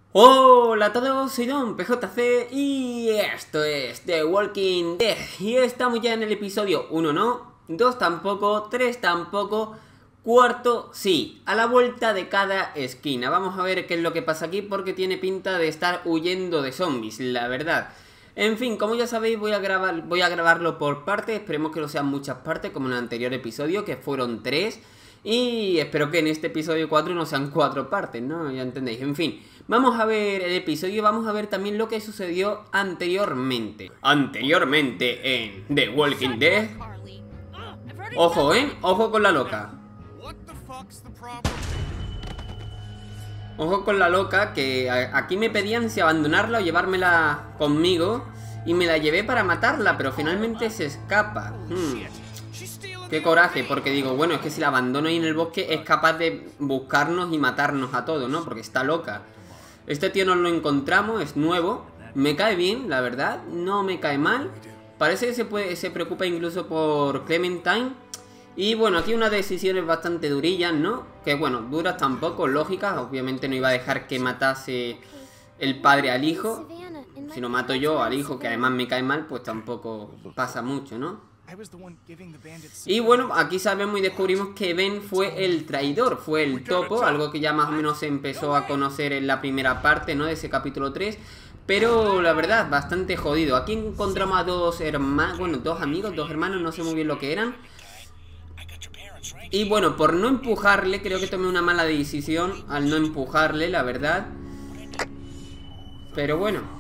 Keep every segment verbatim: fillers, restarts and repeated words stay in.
Hola a todos, soy Don P J C y esto es The Walking Dead. Y estamos ya en el episodio uno no, dos tampoco, tres tampoco, cuarto sí, a la vuelta de cada esquina. Vamos a ver qué es lo que pasa aquí porque tiene pinta de estar huyendo de zombies, la verdad. En fin, como ya sabéis, voy a grabar, voy a grabarlo por partes, esperemos que no sean muchas partes como en el anterior episodio, que fueron tres. Y espero que en este episodio cuatro no sean cuatro partes, ¿no? Ya entendéis. En fin, vamos a ver el episodio. Vamos a ver también lo que sucedió anteriormente. Anteriormente en The Walking Dead. Ojo, ¿eh? Ojo con la loca. Ojo con la loca, que aquí me pedían si abandonarla o llevármela conmigo. Y me la llevé para matarla, pero finalmente se escapa. Hmm. Qué coraje, porque digo, bueno, es que si la abandono ahí en el bosque es capaz de buscarnos y matarnos a todos, ¿no? Porque está loca. Este tío nos lo encontramos, es nuevo. Me cae bien, la verdad, no me cae mal. Parece que se, puede, se preocupa incluso por Clementine. Y bueno, aquí unas decisiones bastante durillas, ¿no? Que bueno, duras tampoco, lógicas. Obviamente no iba a dejar que matase el padre al hijo. Si lo mato yo al hijo, que además me cae mal, pues tampoco pasa mucho, ¿no? Y bueno, aquí sabemos y descubrimos que Ben fue el traidor, fue el topo, algo que ya más o menos se empezó a conocer en la primera parte, ¿no? De ese capítulo tres. Pero la verdad, bastante jodido. Aquí encontramos a dos hermanos, bueno, dos amigos, dos hermanos, no sé muy bien lo que eran. Y bueno, por no empujarle, creo que tomé una mala decisión al no empujarle, la verdad. Pero bueno.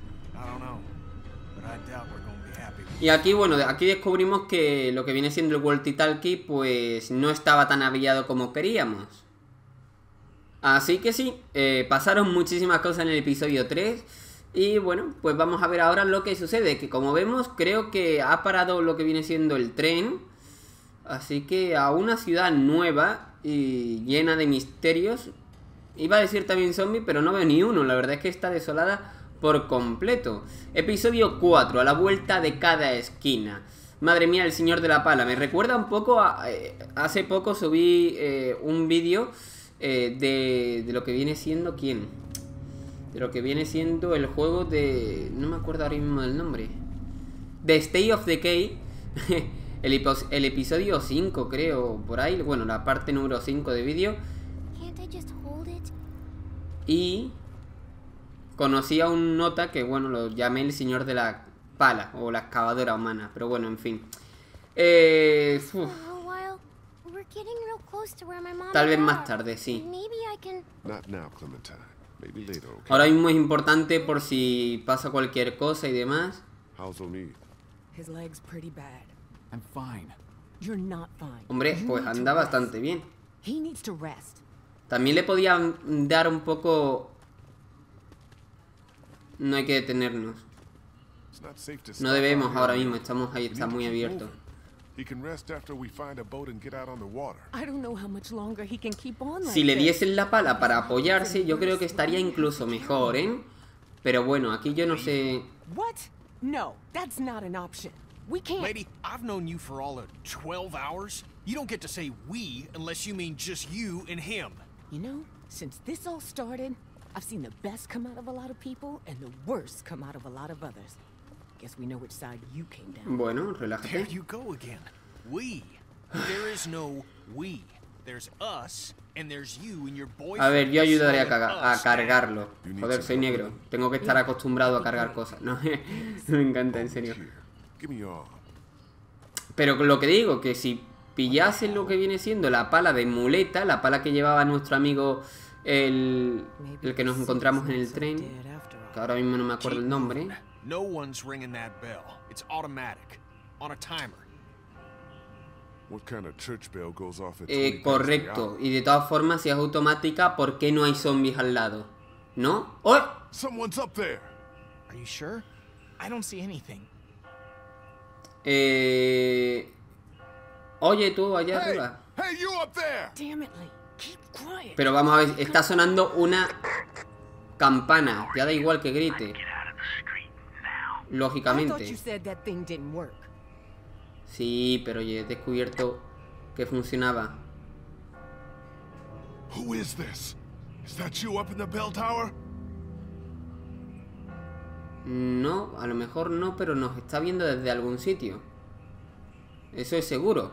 Y aquí, bueno, aquí descubrimos que lo que viene siendo el walkie-talkie, pues no estaba tan avillado como queríamos. Así que sí, eh, pasaron muchísimas cosas en el episodio tres. Y bueno, pues vamos a ver ahora lo que sucede. Que como vemos, creo que ha parado lo que viene siendo el tren. Así que a una ciudad nueva y llena de misterios. Iba a decir también zombie, pero no veo ni uno. La verdad es que está desolada por completo. Episodio cuatro, a la vuelta de cada esquina. Madre mía, el señor de la pala. Me recuerda un poco a... Eh, hace poco subí eh, un vídeo eh, de, de lo que viene siendo... ¿Quién? De lo que viene siendo el juego de... No me acuerdo ahora mismo del nombre. The State of Decay. el, el episodio cinco, creo, por ahí. Bueno, la parte número cinco de vídeo. Y... conocí a un nota que, bueno, lo llamé el señor de la pala o la excavadora humana, pero bueno, en fin. Eh, Tal vez más tarde, sí. Ahora mismo es importante por si pasa cualquier cosa y demás. Hombre, pues anda bastante bien. También le podía dar un poco... No hay que detenernos. No debemos ahora mismo, estamos ahí, está muy abierto. Si le diesen la pala para apoyarse, yo creo que estaría incluso mejor, ¿eh? Pero bueno, aquí yo no sé... No, that's not an option. We can't. Lady, I've known you for all of twelve hours. You don't get to say we unless you mean just you and him. You know, since this all started, I've seen the best come out of a lot of people and the worst come out of a lot of others. Guess we know which side you came down. Bueno, relájate. There you go again. We. There is no we. There's us and there's you and your boyfriend. A ver, yo ayudaré a, caga a cargarlo. Joder, soy negro. Tengo que estar acostumbrado a cargar cosas. No, me encanta, en serio. Pero lo que digo, que si pillase lo que viene siendo la pala de muleta, la pala que llevaba nuestro amigo... El, el que nos encontramos en el tren, que ahora mismo no me acuerdo el nombre. No one's ringing that bell. It's automatic, on a timer. Eh, correcto. Y de todas formas, si es automática, ¿por qué no hay zombies al lado? ¿No? ¡Oh! Someone's up there. Are you sure? I don't see anything. Eh... Oye, tú allá arriba. Hey, you up there. Damn it, Lee. Pero vamos a ver, está sonando una campana. Ya da igual que grite. Lógicamente. Sí, pero ya he descubierto que funcionaba. Who is this? Is that you up in the bell tower? No, a lo mejor no, pero nos está viendo desde algún sitio. Eso es seguro.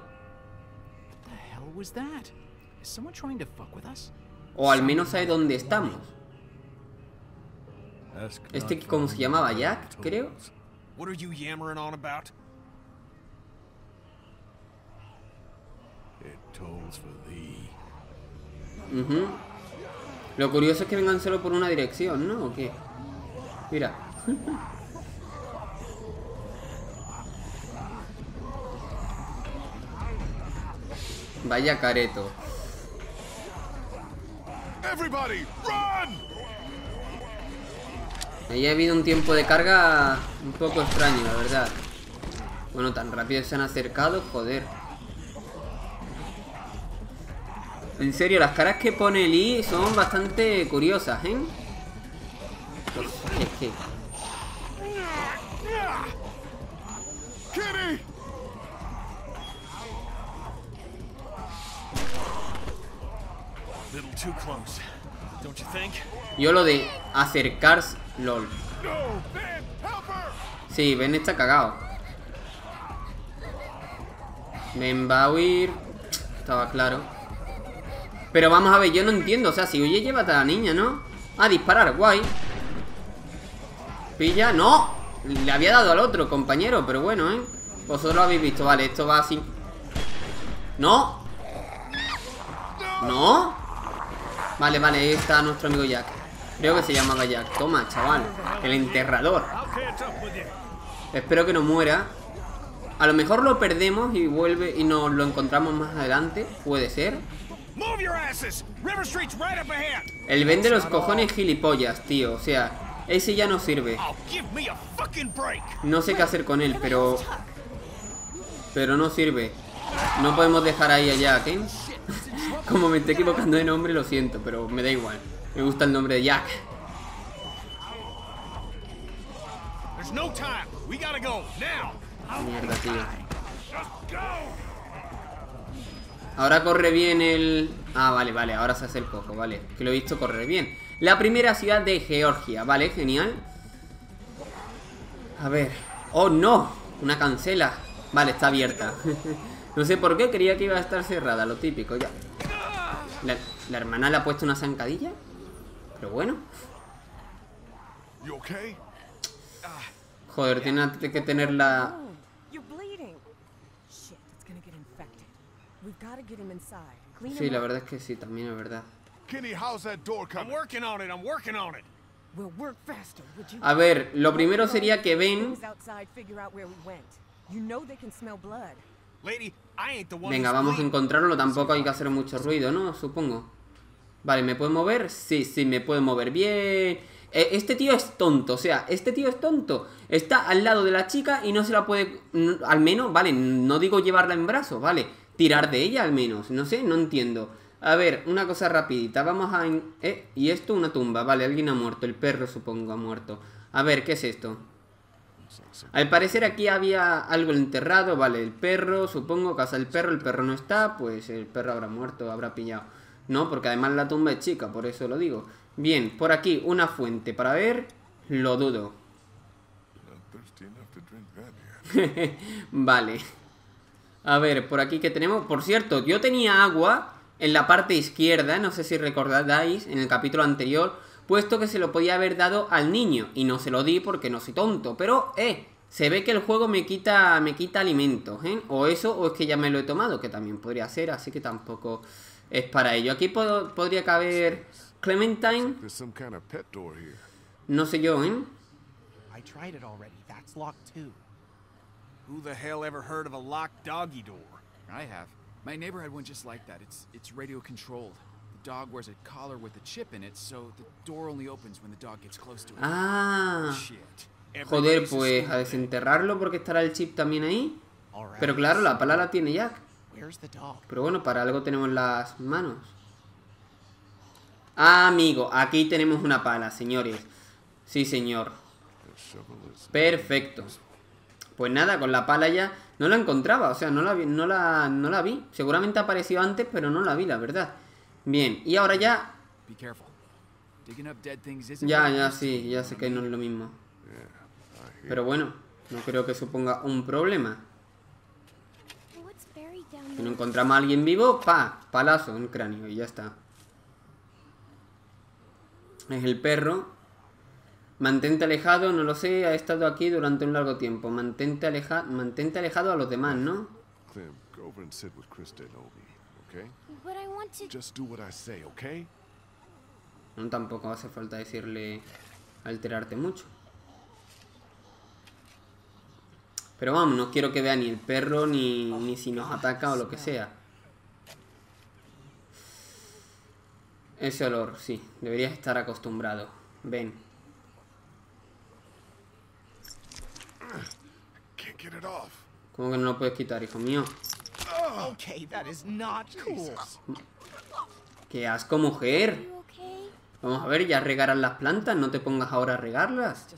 O al menos sabe dónde estamos. Este, ¿cómo se llamaba? Jack, creo. What are you yammering on about? It tolls for thee. Uh-huh. Lo curioso es que vengan solo por una dirección, ¿no? ¿O qué? Mira. Vaya careto. Everybody, run! Ahí ha habido un tiempo de carga un poco extraño, la verdad. Bueno, tan rápido se han acercado, joder. En serio, las caras que pone Lee son bastante curiosas, ¿eh? Pues, es que... Yo lo de acercarse... LOL. Sí, Ben está cagado. Ben va a huir. Estaba claro. Pero vamos a ver, yo no entiendo. O sea, si huye, llévate a la niña, ¿no? Ah, disparar, guay. Pilla, no. Le había dado al otro, compañero. Pero bueno, ¿eh? Vosotros lo habéis visto, vale, esto va así. No. No. Vale, vale, ahí está nuestro amigo Jack. Creo que se llamaba Jack. Toma, chaval. El enterrador. Espero que no muera. A lo mejor lo perdemos y vuelve y nos lo encontramos más adelante. Puede ser. El Ben de los cojones gilipollas, tío. O sea, ese ya no sirve. No sé qué hacer con él, pero... Pero no sirve. No podemos dejar ahí a Jack, ¿eh? Como me estoy equivocando de nombre, lo siento, pero me da igual. Me gusta el nombre de Jack. Mierda, tío. Ahora corre bien el... Ah, vale, vale, ahora se hace el cojo, vale. Que lo he visto correr bien. La primera ciudad de Georgia, vale, genial. A ver... ¡Oh, no! Una cancela. Vale, está abierta. No sé por qué, creía que iba a estar cerrada, lo típico, ya. ¿La, la hermana le ha puesto una zancadilla? Pero bueno. Joder, tiene que tener la... Sí, la verdad es que sí, también es verdad. A ver, lo primero sería que Ben... Venga, vamos a encontrarlo. Tampoco hay que hacer mucho ruido, ¿no? Supongo. Vale, ¿me puedo mover? Sí, sí, me puedo mover bien. Este tío es tonto, o sea, este tío es tonto. Está al lado de la chica y no se la puede... Al menos, vale, no digo llevarla en brazos, vale. Tirar de ella al menos, no sé, no entiendo. A ver, una cosa rapidita, vamos a... Eh, y esto una tumba, vale, alguien ha muerto. El perro supongo ha muerto. A ver, ¿qué es esto? Al parecer aquí había algo enterrado, vale, el perro, supongo, casa del perro, el perro no está, pues el perro habrá muerto, habrá pillado. No, porque además la tumba es chica, por eso lo digo. Bien, por aquí una fuente para ver, lo dudo. Vale. A ver, por aquí que tenemos, por cierto, yo tenía agua en la parte izquierda, no sé si recordáis, en el capítulo anterior, puesto que se lo podía haber dado al niño. Y no se lo di porque no soy tonto. Pero, eh, se ve que el juego me quita me quita alimentos, ¿eh? O eso, o es que ya me lo he tomado, que también podría ser. Así que tampoco es para ello. Aquí pod podría caber Clementine. No sé yo, ¿eh? Who the hell ever heard of a locked doggy door? I have. My neighbor had one just like that. It's it's radio controlled. Dog wears a collar with a chip in it, so the door only opens when the dog gets close to it. Ah, joder, pues a desenterrarlo porque estará el chip también ahí. Pero claro, la pala la tiene Jack. Pero bueno, para algo tenemos las manos. Ah, amigo, aquí tenemos una pala, señores. Sí, señor. Perfecto. Pues nada, con la pala ya no la encontraba, o sea, no la vi, no la, no la vi. Seguramente apareció antes, pero no la vi, la verdad. Bien, y ahora ya... Ya, ya, sí, ya sé que no es lo mismo. Pero bueno, no creo que suponga un problema. Si no encontramos a alguien vivo, pa, palazo en el cráneo y ya está. Es el perro. Mantente alejado, no lo sé, ha estado aquí durante un largo tiempo. Mantente, aleja mantente alejado a los demás, ¿no? Clem, go over and sit with Krista and Obi, okay? But I want to... Just do what I say, okay? No, tampoco hace falta decirle alterarte mucho. Pero vamos, no quiero que vea ni el perro, ni, ni si nos ataca o lo que sea. Ese olor, sí, deberías estar acostumbrado. Ven. ¿Cómo que no lo puedes quitar, hijo mío? Okay, that is not cool. ¡Qué asco, mujer! Vamos a ver, ya regarás las plantas, no te pongas ahora a regarlas.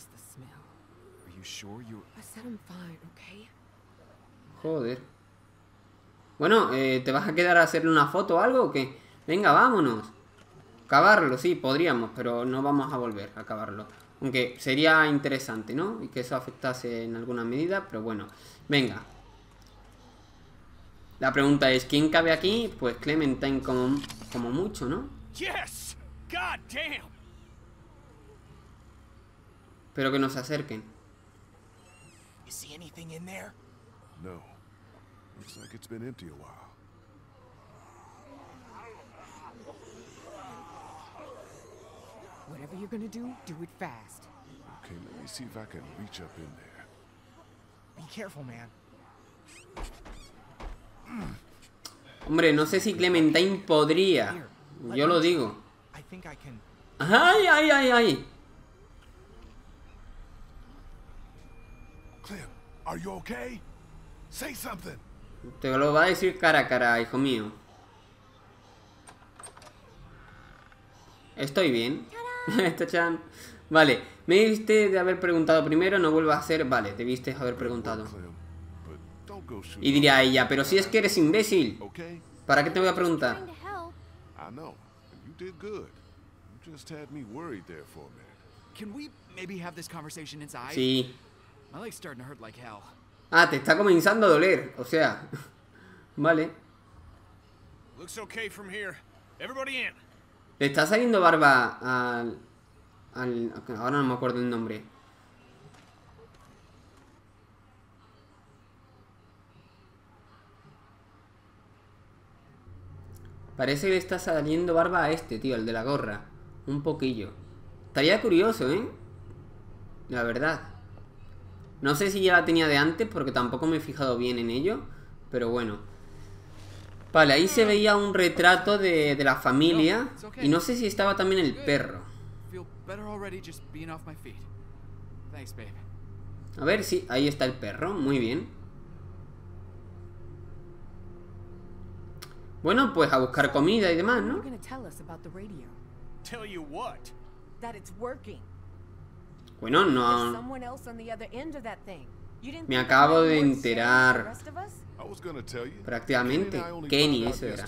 Joder. Bueno, eh, ¿te vas a quedar a hacerle una foto o algo o qué? Venga, vámonos. Cavarlo, sí, podríamos, pero no vamos a volver a cavarlo. Aunque sería interesante, ¿no? Y que eso afectase en alguna medida, pero bueno. Venga. La pregunta es, ¿quién cabe aquí? Pues Clementine como, como mucho, ¿no? Yes. God damn. Pero que nos acerquen. You see anything in there? No. Looks like it's been empty a while. Whatever you're gonna do, do it fast. Okay, let me see if I can reach up in there. Be careful, man. Hombre, no sé si Clementine podría. Yo lo digo. I think I can. ¡Ay, ay, ay, ay! Clem, are you okay? Say something. Te lo va a decir cara a cara, hijo mío. Estoy bien. Tachan. Vale, me debiste de haber preguntado primero, no vuelvas a hacer. Vale, debiste haber preguntado. Y diría ella, pero si es que eres imbécil, ¿para qué te voy a preguntar? Sí. Ah, te está comenzando a doler, o sea. Vale. Le está saliendo barba al, al... Ahora no me acuerdo el nombre. Parece que le está saliendo barba a este, tío, el de la gorra. Un poquillo. Estaría curioso, ¿eh? La verdad. No sé si ya la tenía de antes, porque tampoco me he fijado bien en ello. Pero bueno. Vale, ahí se veía un retrato de, de la familia. Y no sé si estaba también el perro. A ver, sí, ahí está el perro. Muy bien. Bueno, pues a buscar comida y demás, ¿no? Bueno, no... Me acabo de enterar. Prácticamente. Kenny, eso era.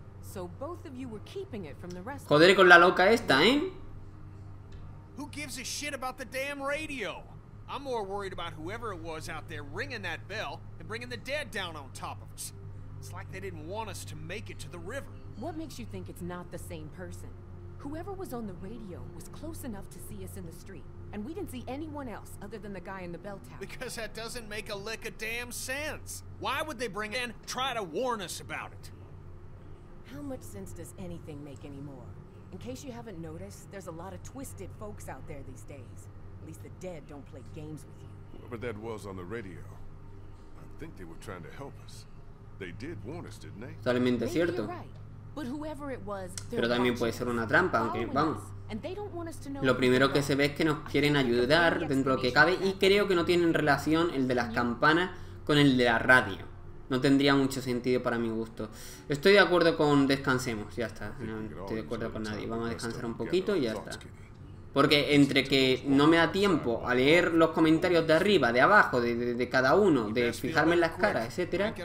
Joder con la loca esta, ¿eh? Who gives a shit about the damn radio? I'm more worried about whoever it was out there ringing that bell and bringing the dead down on top of us. It's like they didn't want us to make it to the river. What makes you think it's not the same person? Whoever was on the radio was close enough to see us in the street, and we didn't see anyone else other than the guy in the bell tower. Because that doesn't make a lick of damn sense. Why would they bring in try to warn us about it? How much sense does anything make anymore? In case you haven't noticed, there's a lot of twisted folks out there these days. At least the dead don't play games with you. Whoever that was on the radio, I think they were trying to help us. They did warn us, didn't they? Totalmente cierto. Pero también puede ser una trampa, aunque vamos. Lo primero que se ve es que nos quieren ayudar dentro de lo que cabe y creo que no tienen relación el de las campanas con el de la radio. No tendría mucho sentido para mi gusto. Estoy de acuerdo con descansemos, ya está. No estoy de acuerdo con nadie. Vamos a descansar un poquito y ya está. Porque entre que no me da tiempo a leer los comentarios de arriba, de abajo, de, de, de cada uno, de fijarme en las caras, etcétera.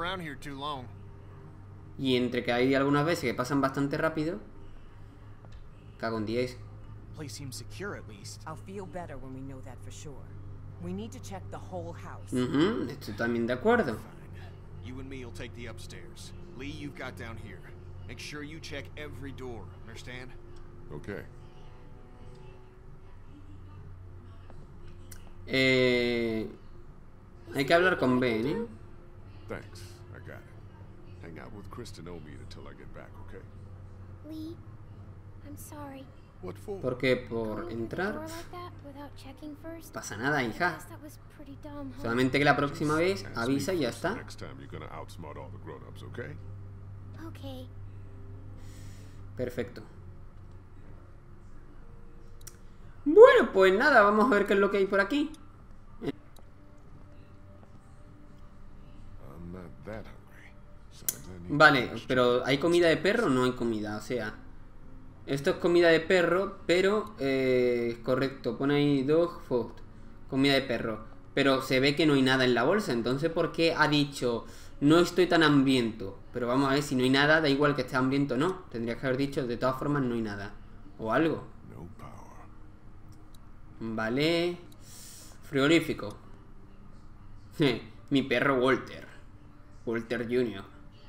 Y entre que hay algunas veces que pasan bastante rápido. Cago en diez. We need to check the whole house. Uh-huh, estoy también de acuerdo. You and me will take the upstairs. Lee, you've got down here. Make sure you check every door. Understand? Okay. Eh, hay que hablar con Ben, ¿eh? Thanks. I got it. Hang out with Kristen Omi until I get back, okay? Lee, I'm sorry. What for? ¿Por qué? Por Going entrar. through the door like that without checking first? Pasa nada, I hija. guess that was pretty dumb, huh? Solamente que la próxima vez Ask me avisa y ya first está. Next time you're gonna outsmart all the grown-ups, okay? Okay. Perfecto. Bueno, pues nada, vamos a ver qué es lo que hay por aquí. I'm not that hungry. Besides, I need Vale, lunch. pero ¿hay comida de perro o no hay comida? O sea, esto es comida de perro, pero eh, correcto, pone ahí dog food, comida de perro. Pero se ve que no hay nada en la bolsa, entonces ¿por qué ha dicho no estoy tan hambriento? Pero vamos a ver, si no hay nada, da igual que esté hambriento o no. Tendría que haber dicho de todas formas no hay nada. O algo. No power. Vale. Frigorífico. Mi perro Walter. Walter junior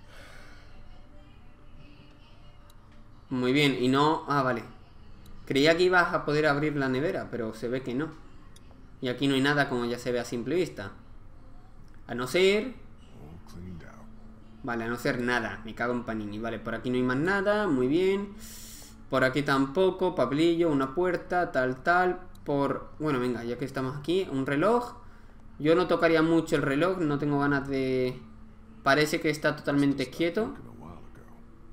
Muy bien, y no... Ah, vale. Creía que ibas a poder abrir la nevera, pero se ve que no. Y aquí no hay nada como ya se ve a simple vista. A no ser... All cleaned out. Vale, a no ser nada. Me cago en panini. Vale, por aquí no hay más nada. Muy bien. Por aquí tampoco. Papelillo, una puerta, tal, tal. Por... Bueno, venga, ya que estamos aquí. Un reloj. Yo no tocaría mucho el reloj. No tengo ganas de... Parece que está totalmente quieto. Looking a while ago.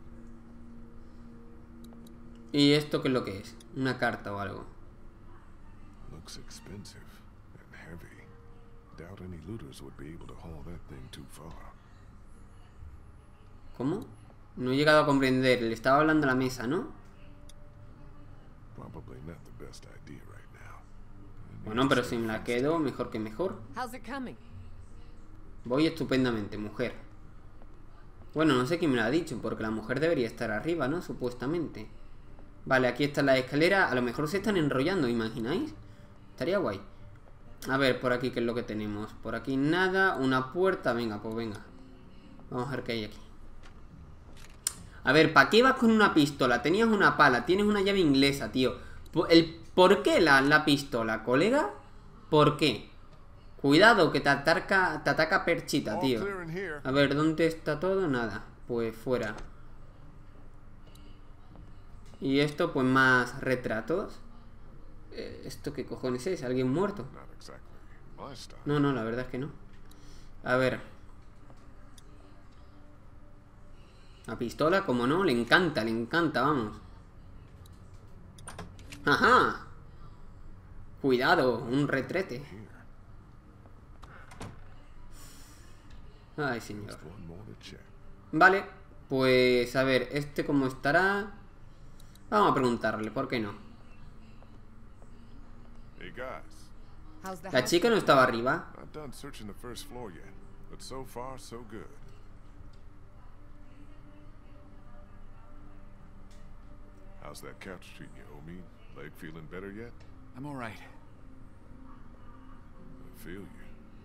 ¿Y esto qué es lo que es? Una carta o algo. Looks expensive and heavy. Doubt any looters would be able to haul that thing too far. ¿Cómo? No he llegado a comprender. Le estaba hablando a la mesa, ¿no? Probably not the best idea right now. I need Bueno, to pero stay si me la focused. quedo, mejor que mejor. How's it coming? Voy estupendamente, mujer. Bueno, no sé quién me lo ha dicho, porque la mujer debería estar arriba, ¿no? Supuestamente. Vale, aquí está la escalera. A lo mejor se están enrollando, ¿imagináis? Estaría guay. A ver, por aquí, ¿qué es lo que tenemos? Por aquí nada, una puerta. Venga, pues venga. Vamos a ver qué hay aquí. A ver, ¿para qué vas con una pistola? Tenías una pala, tienes una llave inglesa, tío. El, ¿Por qué la, la pistola, colega? ¿Por qué? Cuidado, que te ataca, te ataca Perchita, All tío. clear in here. A ver, ¿dónde está todo? Nada. Pues fuera. Y esto, pues más retratos. Eh, ¿Esto qué cojones es? ¿Alguien muerto? Not exactly my style. No, no, la verdad es que no. A ver. La pistola, como no, le encanta, le encanta, vamos. ¡Ajá! Cuidado, un retrete. Here. Ay, señor. Just one more to check. Vale, pues a ver, este cómo estará. Vamos a preguntarle, ¿por qué no? Hey guys, How's the La house? chica no estaba arriba. not done searching the first floor yet, but so far so good. How's that couch treating you, Omi? Leg feeling better yet? I'm all right. I feel you.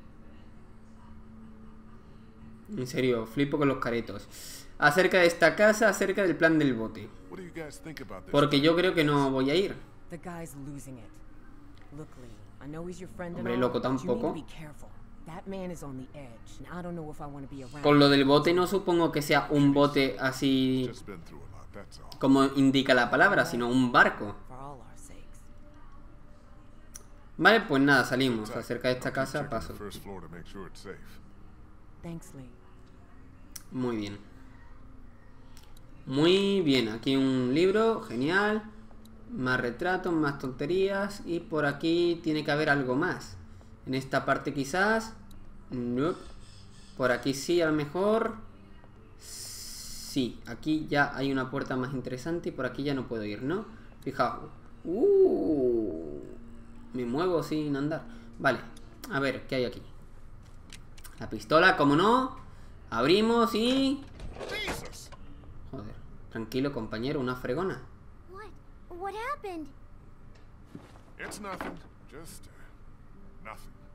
En serio, flipo con los caretos. Acerca de esta casa, acerca del plan del bote. What do you guys think about this? Porque yo creo que no voy a ir. The guy's losing it. Look, Lee, I know he's your friend and Hombre, all, loco but you need to tampoco. be careful. That man is on the edge, and I don't know if I want to be around. Con lo del bote no supongo que sea un bote así Just been through a lot, that's all. como indica la palabra, sino un barco. For all our sakes. Vale, pues nada, salimos. Tight. Acerca de esta I'll keep casa, checking paso. the first floor to make sure it's safe. Thanks, Lee. Muy bien. Muy bien, aquí un libro, genial. Más retratos, más tonterías. Y por aquí tiene que haber algo más. En esta parte quizás. Nope. Por aquí sí, a lo mejor. Sí, aquí ya hay una puerta más interesante. Y por aquí ya no puedo ir, ¿no? Fijaos. Uh, me muevo sin andar. Vale, a ver, ¿qué hay aquí? La pistola, como no. Abrimos y... Jesus! Joder, tranquilo compañero, una fregona. What? What happened? It's nothing. Just uh, nothing.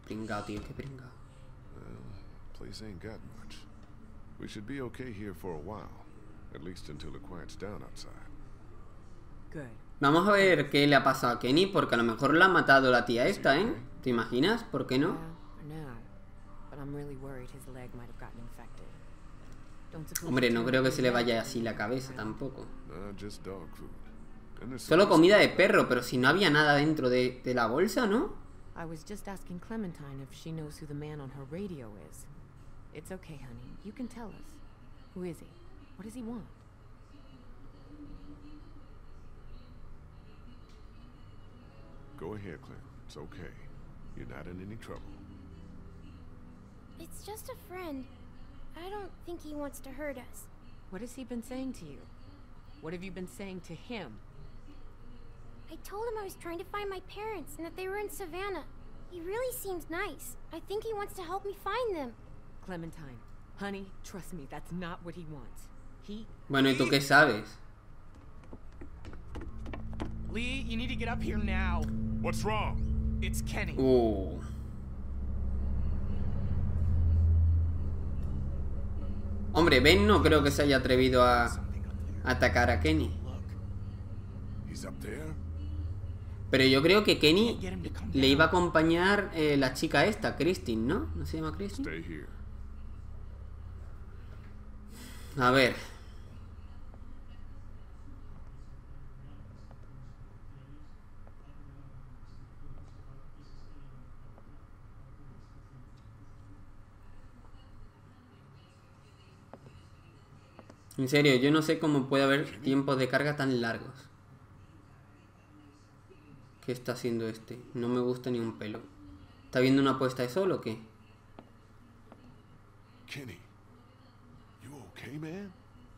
Pringao, tío, qué pringao. Well, place ain't got much. We should be okay here for a while. At least until it quiets down outside. Good. Vamos a ver qué le ha pasado a Kenny, porque a lo mejor la ha matado la tía esta, ¿eh? ¿Te imaginas? ¿Por qué no? Yeah, for now. But I'm really worried his leg might have gotten infected. Don't suppose Hombre, you no two creo que would se le do that? vaya así la cabeza tampoco. Nah, just dog food. And there's Solo some- comida de perro, pero si no había nada dentro de, de la bolsa, ¿no? I was just asking Clementine if she knows who the man on her radio is. It's okay, honey. You can tell us. Who is he? What does he want? Go ahead, Clem. It's okay. You're not in any trouble. It's just a friend. I don't think he wants to hurt us. What has he been saying to you? What have you been saying to him? I told him I was trying to find my parents and that they were in Savannah. He really seems nice. I think he wants to help me find them. Clementine, honey, trust me, that's not what he wants. He... Bueno, ¿y tú qué sabes? Lee, you need to get up here now. What's wrong? It's Kenny. Uh. Hombre, Ben no creo que se haya atrevido a atacar a Kenny. Look, He's up there? Pero yo creo que Kenny get him to come le down. iba a acompañar eh, la chica esta, Christine, ¿no? ¿No se llama Christine? Stay here. A ver. En serio, yo no sé cómo puede haber tiempos de carga tan largos. ¿Qué está haciendo este? No me gusta ni un pelo. ¿Está viendo una puesta de sol o qué? Kenny. You okay, man?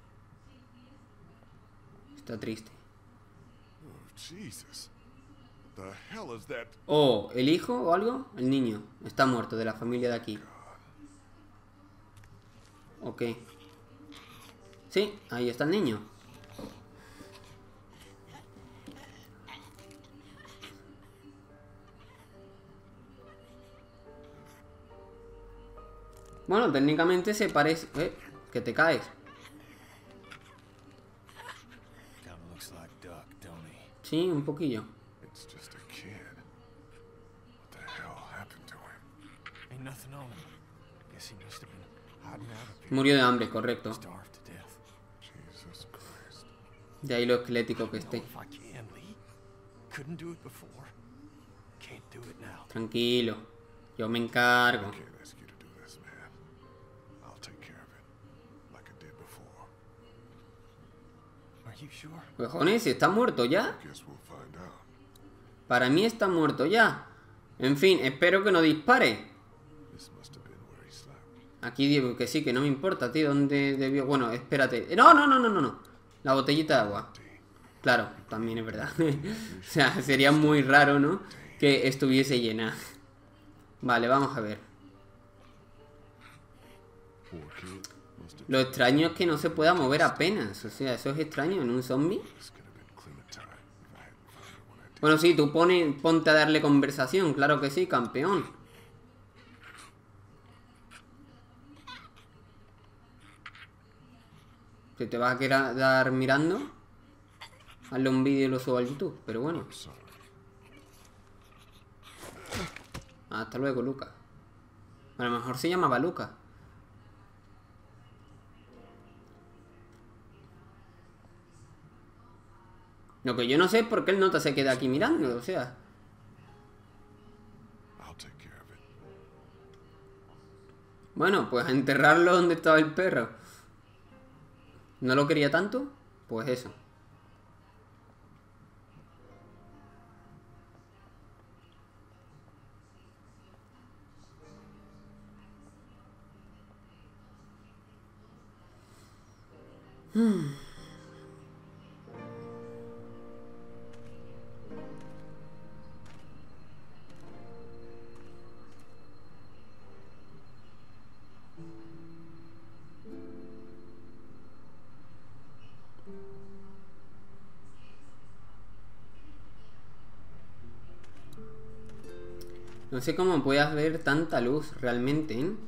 Está triste. Oh, Jesus. What the hell is that? Oh, ¿el hijo o algo? El niño. Está muerto, de la familia de aquí. Ok. Sí, ahí está el niño. Bueno, técnicamente se parece... Eh, que te caes. Kinda looks like Duck, don't he? Sí, un poquillo. It's just a kid. What the hell happened to him? Ain't nothing on him. Guess he must have been hiding out up here. Murió de hambre, correcto. Starved to death. Jesus Christ. De ahí lo esquelético que Know esté. if I can, Lee. Couldn't do it before. Can't do it now. Tranquilo. Yo me encargo. Can't ask you to do this, man. I'll take care of it. Like I did before. Are you sure? Cojones, ¿está muerto ya? Guess we'll find out. Para mí está muerto ya. En fin, espero que no dispare. This must have been where he slept. Aquí digo que sí, que no me importa, tío. ¿Dónde debió? Bueno, espérate. No, no, no, no, no, no. La botellita de agua. Claro, también es verdad. O sea, sería muy raro, ¿no? Que estuviese llena. Vale, vamos a ver. Poor kid. Must have Lo extraño es que no se pueda mover apenas. O sea, eso es extraño en un zombie. this could have been Clementine if I hadn't found her when I did. Bueno, sí, tú pone, ponte a darle conversación. Claro que sí, campeón. Si te vas a quedar mirando, hazle un vídeo y lo subo al YouTube. Pero bueno. Sorry. Hasta luego, Luca. A lo mejor se llamaba Luca. Lo que yo no sé es por qué el nota se queda aquí mirando, o sea. I'll take care of it. Bueno, pues a enterrarlo donde estaba el perro. ¿No lo quería tanto? Pues eso. Hmm. No sé cómo puedas ver tanta luz realmente, ¿eh?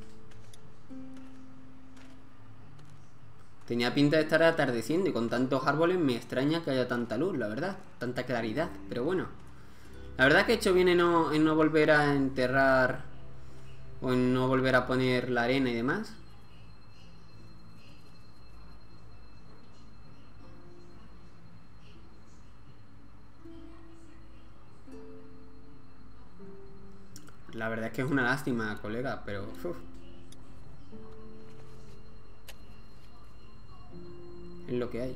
Tenía pinta de estar atardeciendo y con tantos árboles me extraña que haya tanta luz, la verdad. Tanta claridad, pero bueno. La verdad que he hecho bien en no, en no volver a enterrar o en no volver a poner la arena y demás. La verdad es que es una lástima, colega, pero... Uf. Es lo que hay.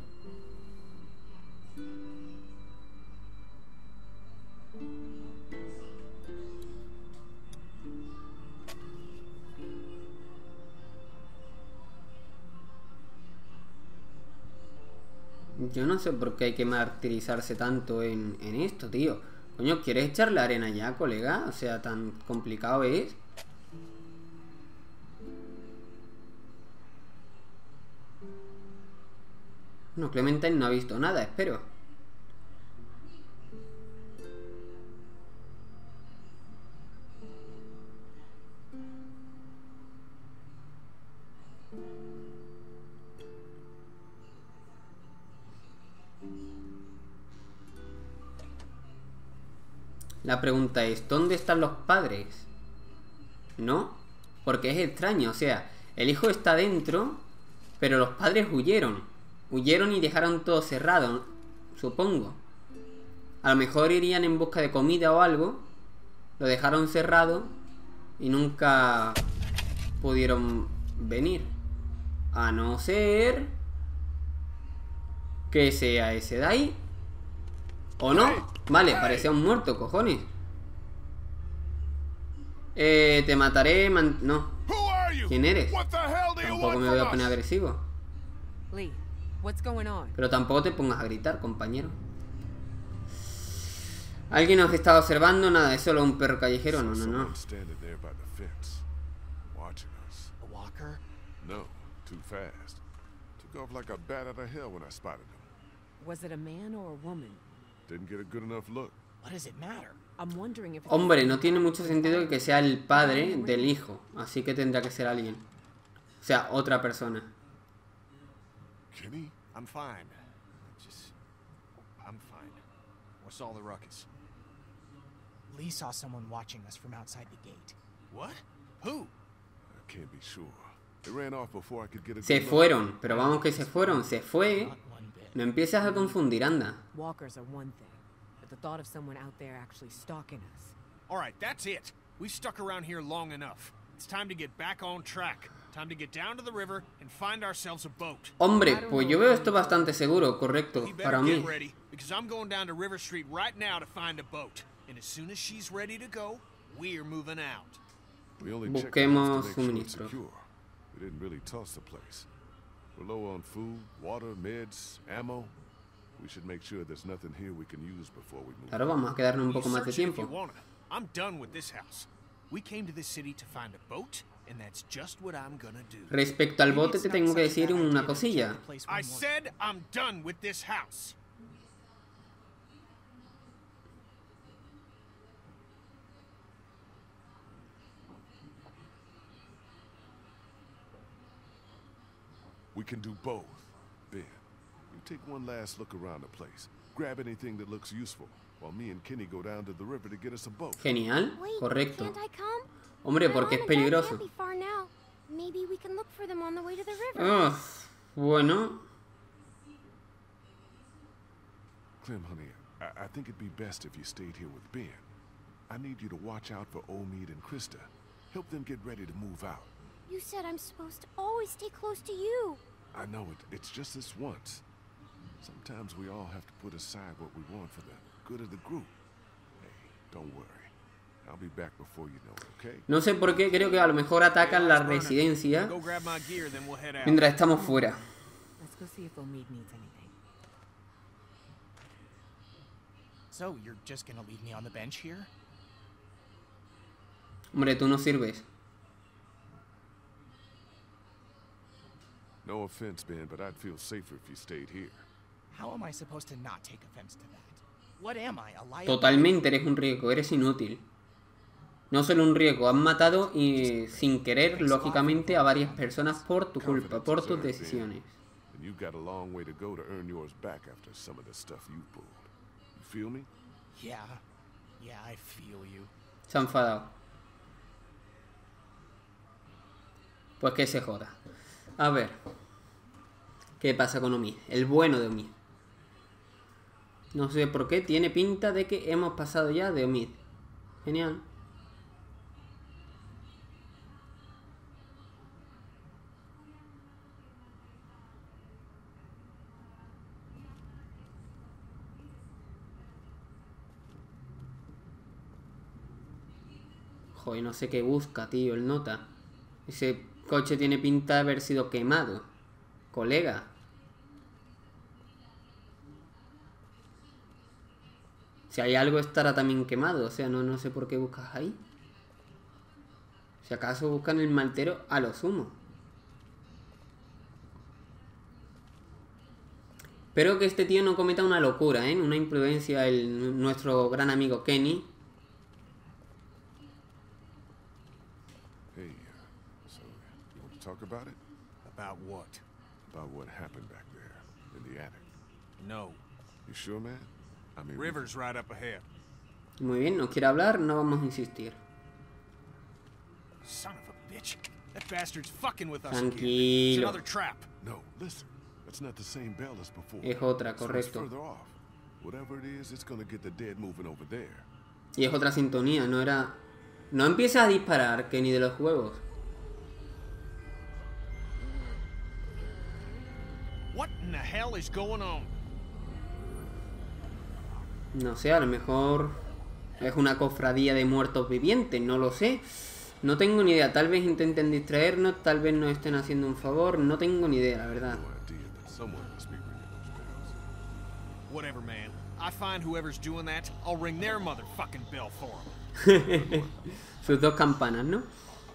Yo no sé por qué hay que martirizarse tanto en, en esto, tío. Coño, ¿quieres echarle arena ya, colega? O sea, tan complicado es. No, Clementine no ha visto nada, espero. La pregunta es, ¿dónde están los padres? ¿No? Porque es extraño, o sea, el hijo está dentro, pero los padres huyeron. Huyeron y dejaron todo cerrado, supongo. A lo mejor irían en busca de comida o algo. Lo dejaron cerrado y nunca pudieron venir. A no ser que sea ese de ahí. ¿O no? Vale, parecía un muerto, cojones. Eh, te mataré, man... No. ¿Quién eres? Tampoco me voy a poner agresivo. Lee, what's going on? Pero tampoco te pongas a gritar, compañero. ¿Alguien nos está observando? Nada, es solo un perro callejero. No, no, no. A walker? No, too fast. Took off like a bat out of hell when I spotted him. Was it a man or a woman? Didn't get a good enough look. What does it matter? I'm wondering if it's Hombre, no tiene mucho sentido que sea el padre del hijo. Así que tendrá que ser alguien. O sea, otra persona. Kenny? I'm fine. Just... I'm fine. What's all the ruckus? Lee saw someone watching us from outside the gate. What? Who? I can't be sure. They ran off before I could get a Se good look. fueron, pero vamos que se fueron. Se fue. Not one bit. No empieces a confundir, anda. walkers are one thing, but the thought of someone out there actually stalking us. All right, that's it. We've stuck around here long enough. It's time to get back on track. Time to get down to the river and find ourselves a boat. Hombre, pues yo veo esto bastante seguro, correcto, We para better mí. get ready, because I'm going down to River Street right now to find a boat. And as soon as she's ready to go, we're moving out. We only checked Busquemos the house to make sure it's suministros. secure. We didn't really toss the place. We're low on food, water, meds, ammo. We should make sure there's nothing here we can use before we move. Claro, vamos a quedarnos un poco You más de search it if tiempo. you wanna. I'm done with this house. We came to this city to find a boat, and that's just what I'm gonna do. Respecto al bote te tengo que decir una cosilla. I said I'm done with this house. We can do both. Ben, you take one last look around the place. Grab anything that looks useful, while me and Kenny go down to the river to get us a boat. Genial, Wait, correcto. can't I come? Hombre, My porque mom es and dad peligroso. can't be far now. Maybe we can look for them on the way to the river. Ugh, bueno, Clem, honey, I, I think it'd be best if you stayed here with Ben. I need you to watch out for Omid and Krista. Help them get ready to move out. You said I'm supposed to always stay close to you. I know it. It's just this once. Sometimes we all have to put aside what we want for the good of the group. Hey, don't worry. I'll be back before you know it, okay? no sé por qué, creo que a lo mejor atacan la residencia Go grab my gear, then we'll head out. mientras estamos fuera. Let's go see if Omid needs anything. So, you're just gonna leave me on the bench here? Hombre, tú no sirves. No offense, Ben, but I'd feel safer if you stayed here. How am I supposed to not take offense to that? What am I, a liability? Totalmente eres un riesgo, eres inútil. No solo un riesgo, has matado y sin querer, lógicamente, a varias personas por tu culpa, por tus decisiones. And you've got a long way to go to earn yours back after some of the stuff you pulled. You feel me? Yeah. Yeah, I feel you. Se ha enfadado. Pues que se joda. A ver. ¿Qué pasa con Omid? El bueno de Omid. No sé por qué, tiene pinta de que hemos pasado ya de Omid. Genial. Joder, no sé qué busca, tío, el nota. Ese coche tiene pinta de haber sido quemado. Colega. Si hay algo estará también quemado. O sea, no, no sé por qué buscas ahí. Si acaso buscan el maltero a lo sumo. Espero que este tío no cometa una locura, ¿eh? Una imprudencia, el, nuestro gran amigo Kenny. Hey, uh, so you want to talk about it? About what? About what happened back there in the attic. No. You sure, man? I mean, we- River's right up ahead. Muy bien, no quiere hablar, no vamos a insistir. Son of a bitch. That bastard's fucking with us again. It's Tranquilo. another trap. No, listen. That's not the same bell as before. Es otra, So it's correcto. further off. Whatever it is, it's gonna get the dead moving over there. Y es otra sintonía, no era... No empieces a disparar, Kenny, de los juegos. What in the hell is going on? No sé, a lo mejor es una cofradía de muertos vivientes, no lo sé. No tengo ni idea, tal vez intenten distraernos, tal vez nos estén haciendo un favor, no tengo ni idea, la verdad. No idea that someone must be ringing those bells. Whatever, man. I find whoever's doing that, I'll ring their motherfucking bell for them. Sus dos campanas, ¿no?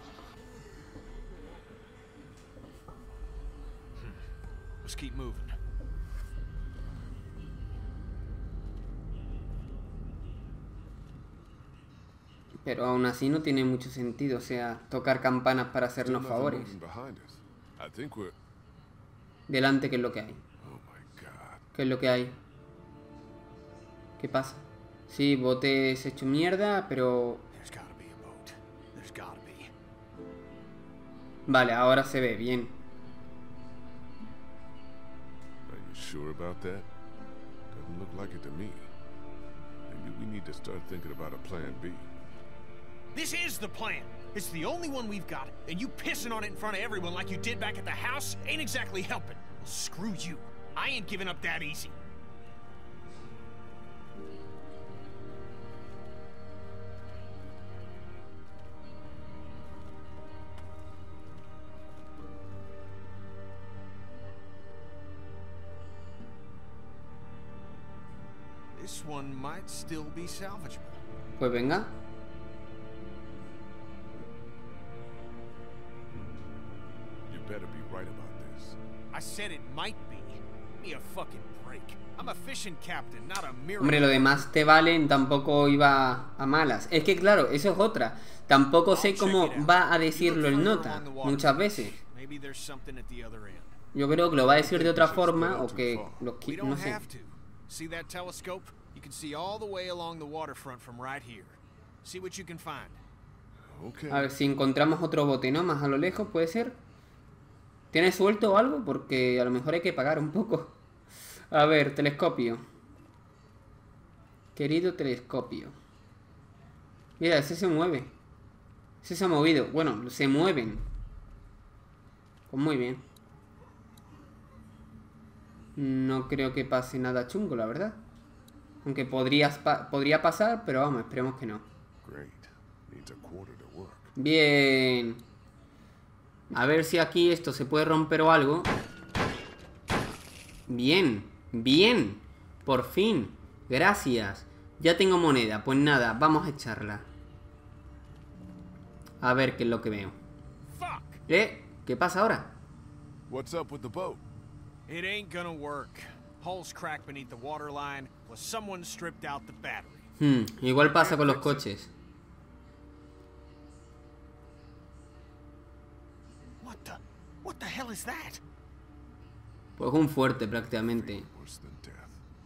Let's keep moving. Pero aún así no tiene mucho sentido, o sea, tocar campanas para Still hacernos nothing favores. moving behind us. I think we're. Delante, ¿qué es lo que hay? Oh my God. ¿Qué es lo que hay? ¿Qué pasa? Sí, bote se hecho mierda, pero... There's gotta be a boat. There's gotta be. Vale, ahora se ve bien. Are you sure about that? Doesn't look like it to me. Maybe we need to start thinking about a plan B. This is the plan. It's the only one we've got, and you pissing on it in front of everyone like you did back at the house ain't exactly helping. Well, screw you. I ain't giving up that easy. This one might still be salvageable. Pues venga. You better be right about this. I said it might be. Give me a fucking break. I'm a fishing captain, not a mirror. Hombre, lo demás te valen, tampoco iba a malas. Es que claro, eso es otra. Tampoco sé cómo va a decirlo el nota, muchas veces. Maybe there's something at the other end. Yo creo que lo va a decir de otra forma o que lo We qui- don't no sé. have to. See that telescope? You can see all the way along the waterfront from right here. See what you can find. Okay. A ver si encontramos otro bote, ¿no? Más a lo lejos, puede ser. ¿Tienes suelto o algo? Porque a lo mejor hay que pagar un poco. A ver, telescopio. Querido telescopio. Mira, ese se mueve. Ese se ha movido. Bueno, se mueven. Pues muy bien. No creo que pase nada chungo, la verdad. Aunque podrías pa- podría pasar, pero vamos, esperemos que no. Great. Needs a quarter to work. Bien. A ver si aquí esto se puede romper o algo. Bien, bien. Por fin. Gracias. Ya tengo moneda. Pues nada, vamos a echarla. A ver qué es lo que veo. Fuck! ¿Eh? ¿Qué pasa ahora? What's up with the boat? It ain't gonna work. Hull's cracked beneath the waterline, plus someone stripped out the battery. Hmm, igual pasa con los coches. What the hell is that? Pues un fuerte prácticamente. Worse than death.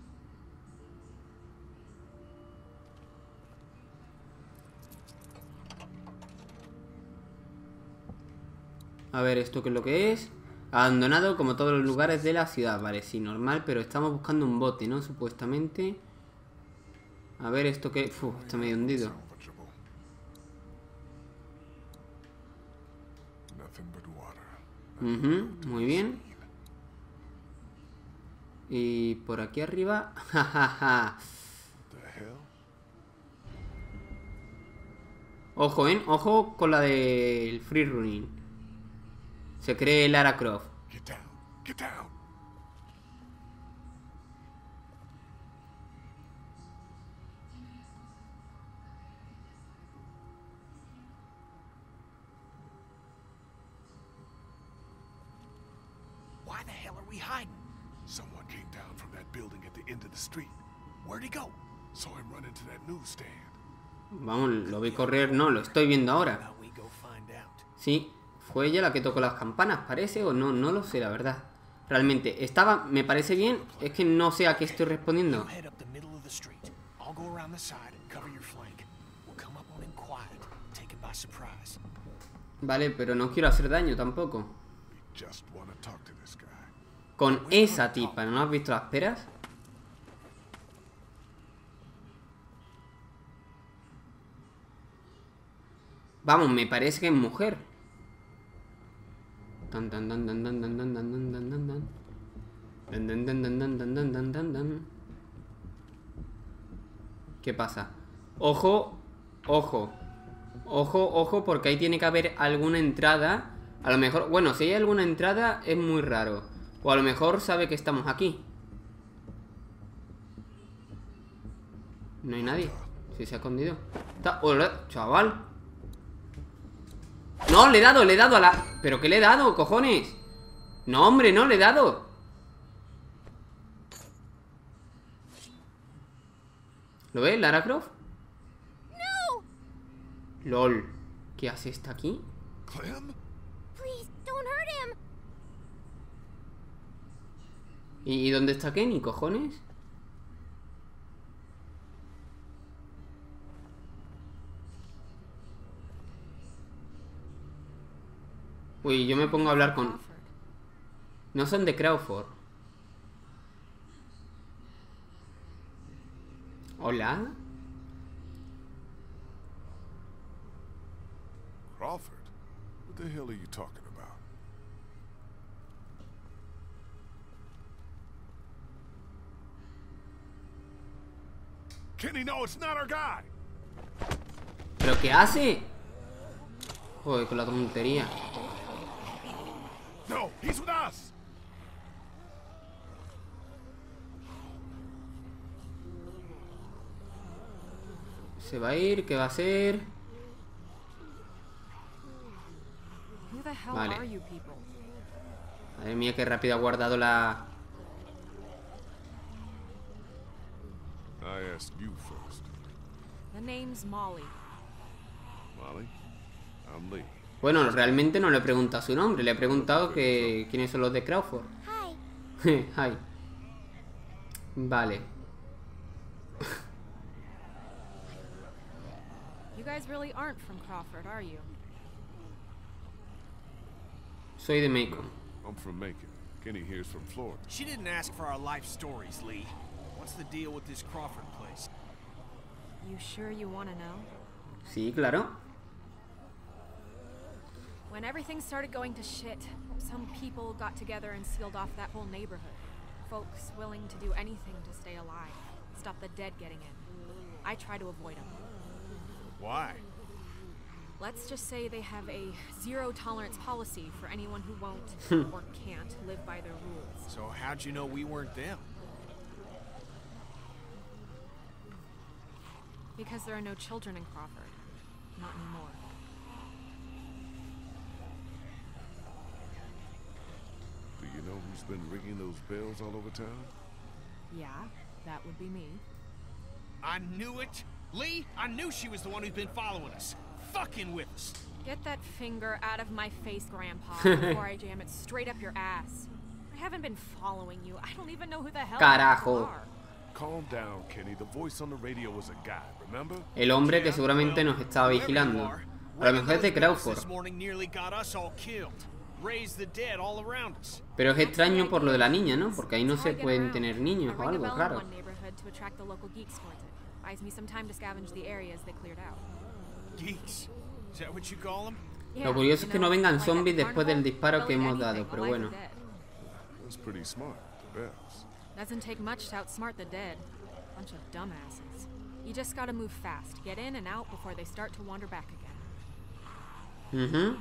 A ver, ¿esto qué es lo que es? Abandonado como todos los lugares de la ciudad. Vale, sí, normal, pero estamos buscando un bote, ¿no? Supuestamente. A ver, ¿esto qué? Uf, está medio hundido. Salvageable. Nothing but water. Ujú, muy bien. Y por aquí arriba... Jajaja. The hell? Ojo, ¿eh? Ojo con la del free running. Se cree Lara Croft. Get down. Get down. Why the hell are we hiding? Someone came down from that building at the end of the street. Where'd he go? Saw him run into that newsstand. Vamos, lo vi correr. No, lo estoy viendo ahora. How we go find out? Sí, fue ella la que tocó las campanas, parece, o no, no lo sé, la verdad. Realmente, estaba, me parece bien, es que no sé a qué estoy respondiendo. You head up the middle of the street. I'll go around the side and cover your flank. We'll come up on him quiet, take him by surprise. Vale, pero no quiero hacer daño tampoco. We just want to talk to this guy. Con esa tipa, ¿no has visto las peras? Vamos, me parece que es mujer. Tan tan tan tan tan tan tan tan tan tan tan tan. Dan, dan, dan, dan, dan, dan, dan, dan, dan, dan. ¿Qué pasa? Ojo, ojo. Ojo, ojo, porque ahí tiene que haber alguna entrada. A lo mejor, bueno, si hay alguna entrada es muy raro. O a lo mejor sabe que estamos aquí. No hay nadie. Si se ha escondido. Está... Hola, chaval. No, le he dado, le he dado a la... ¿Pero qué le he dado, cojones? No, hombre, no, le he dado. ¿Lo ves, Lara Croft? No! LOL. ¿Qué hace esta aquí? Clem? Please, don't hurt him! ¿Y dónde está Kenny, cojones? Uy, yo me pongo a hablar con... No son de Crawford. Hola. Crawford? What the hell are you talking about? Kenny, no, it's not our guy. ¿Pero qué hace? Joder, con la tontería. No, he's with us. Se va a ir, ¿qué va a hacer? Who the hell Vale. are you people? Madre mía, qué rápido ha guardado la... I asked you first. The name's Molly. Molly, I'm Lee. Bueno, realmente no le he preguntado su nombre. Le he preguntado que quiénes son los de Crawford. Hi. Hi. Vale. You guys really aren't from Crawford, are you? Soy de Macon. I'm from Macon. Kenny here's from Florida. She didn't ask for our life stories, Lee. What's the deal with this Crawford place? You sure you want to know? Sí, claro. When everything started going to shit, some people got together and sealed off that whole neighborhood. Folks willing to do anything to stay alive, stop the dead getting in. I try to avoid them. Why? Let's just say they have a zero-tolerance policy for anyone who won't or can't live by their rules. So how'd you know we weren't them? Because there are no children in Crawford. Not anymore. Do you know who's been ringing those bells all over town? Yeah, that would be me. I knew it! Lee, I knew she was the one who's been following us. fucking with us. Get that finger out of my face, Grandpa, before I jam it straight up your ass. I haven't been following you. I don't even know who the hell Carajo. you are. Calm down, Kenny. The voice on the radio was a guy, remember? El hombre que seguramente nos estaba vigilando. A lo mejor es de Crawford. This morning nearly got us all killed. Raised the dead all around us. Pero es extraño por lo de la niña, ¿no? Porque ahí no se pueden tener niños o algo, claro. Geeks. Is that what you call them? Lo curioso es que no vengan zombies después del disparo que hemos dado, pero bueno. That's pretty smart, the bells. Doesn't take much to outsmart the dead. Bunch of dumbasses. You just gotta move fast. Get in and out before they start to wander back again. Mhm.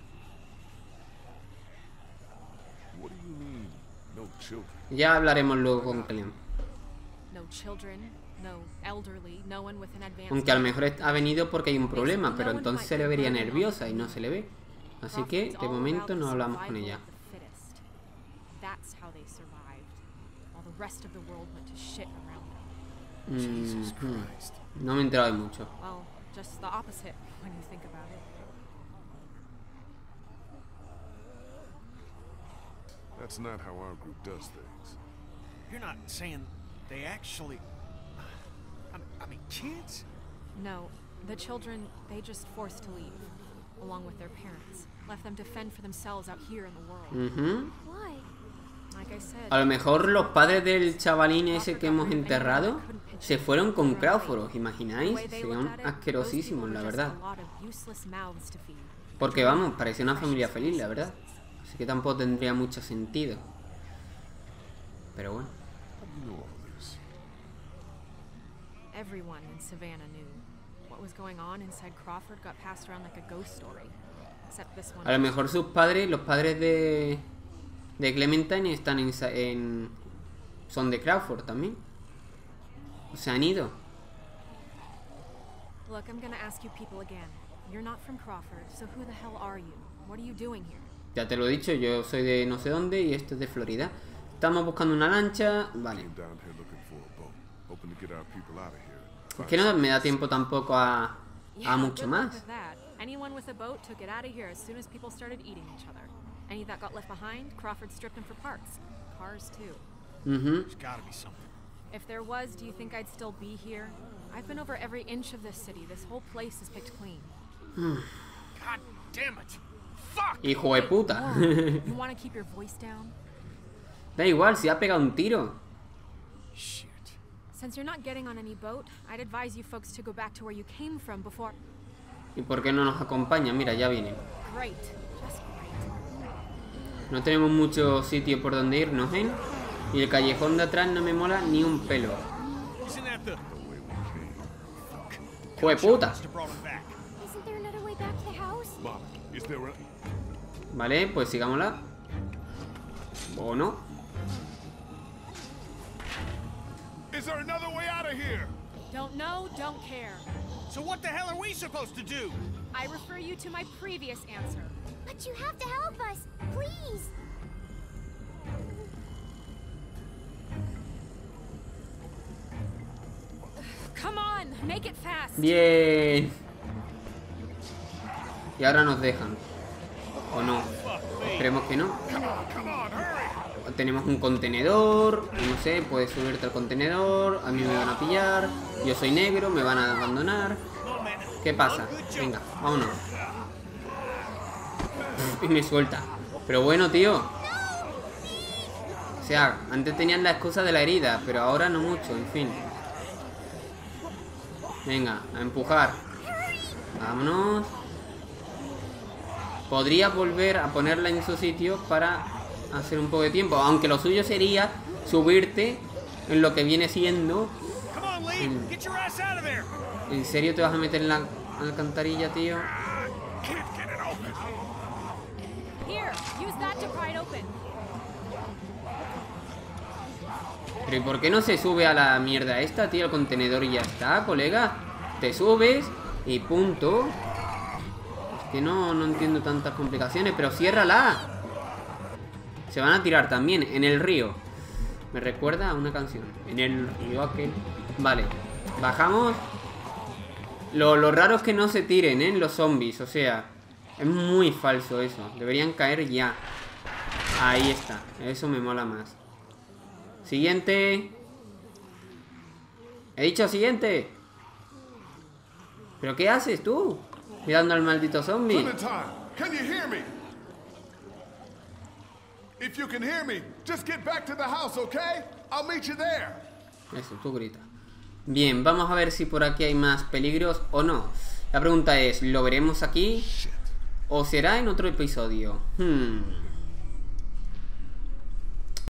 What do you mean, no children? Ya hablaremos luego con Clem. No children, no elderly, no one with an advanced. Aunque a lo mejor ha venido porque hay un problema, pero entonces se le vería nerviosa y no se le ve. Así que de momento no hablamos con ella. Mm, no me he enterado de mucho. Well, just the opposite when you think about it. That's not how our group does things. You're not saying they actually... I mean, I mean, kids? No, the children, they just forced to leave, along with their parents. Left them to fend for themselves out here in the world. Mhm. Why? Like I said, A lo mejor los padres del chavalín ese que hemos enterrado se fueron con Crawford, ¿os imagináis? Serían asquerosísimos, la verdad. Porque vamos, parecía una familia feliz, la verdad. Así que tampoco tendría mucho sentido. Pero bueno. Everyone in Savannah knew what was going on inside Crawford got passed around like a ghost story. Except this one. A lo mejor sus padres, los padres de de Clementine están en, en son de Crawford también. O se han ido. Look, I'm gonna ask you people again. You're not from Crawford, so who the hell are you? What are you doing here? Ya te lo he dicho, yo soy de no sé dónde y esto es de Florida. Estamos buscando una lancha, vale. Es que no me da tiempo tampoco a, a mucho más. Anyone with a boat took it out of here as soon as people started eating each other. Any that got left behind, Crawford stripped them for parts. Cars too. Mhm. There's gotta be something. If there was, do you think I'd still be here? I've been over every inch of this city. This whole place is picked clean. God damn it. Fuck. Hijo de puta. You want to keep your voice down? Da igual, si ha pegado un tiro. Shit. Since you're not getting on any boat, I'd advise you folks to go back to where you came from before. ¿Y por qué no nos acompaña? Mira, ya viene. Great. Just great. No tenemos mucho sitio por donde irnos, ¿eh? Y el callejón de atrás no me mola ni un pelo. Isn't that the ¡Hijo de puta! must have brought him back? Isn't there another way back to the house? Mom, is there a... Vale, pues sigámosla. ¿O no? Is there another way out of here? Don't know, don't care. So what the hell are we supposed to do? I refer you to my previous answer. But you have to help us, please. Come on, make it fast. Bien. Y ahora nos dejan. ¿O no? Esperemos que no. Tenemos un contenedor. No sé, puedes subirte al contenedor. A mí me van a pillar. Yo soy negro, me van a abandonar. ¿Qué pasa? Venga, vámonos. Y me suelta. Pero bueno, tío. O sea, antes tenían la excusa de la herida, pero ahora no mucho, en fin. Venga, a empujar. Vámonos. Podría volver a ponerla en su sitio para hacer un poco de tiempo. Aunque lo suyo sería subirte en lo que viene siendo... ¿En, ¿en serio te vas a meter en la alcantarilla, tío? Pero ¿y por qué no se sube a la mierda esta, tío? El contenedor y ya está, colega. Te subes y punto. Es que no, no entiendo tantas complicaciones. Pero ciérrala. Se van a tirar también en el río. Me recuerda a una canción. En el río aquel. Vale, bajamos. Lo, lo raro es que no se tiren, ¿eh? Los zombies, o sea, es muy falso eso. Deberían caer ya. Ahí está, eso me mola más. Siguiente. He dicho siguiente. ¿Pero qué haces tú? Cuidando al maldito zombie. Clementine, can you hear me? If you can hear me, just get back to the house, okay? I'll meet you there. Eso, tú grita. Bien, vamos a ver si por aquí hay más peligros o no. La pregunta es, ¿lo veremos aquí? ¿O será en otro episodio? Hmm...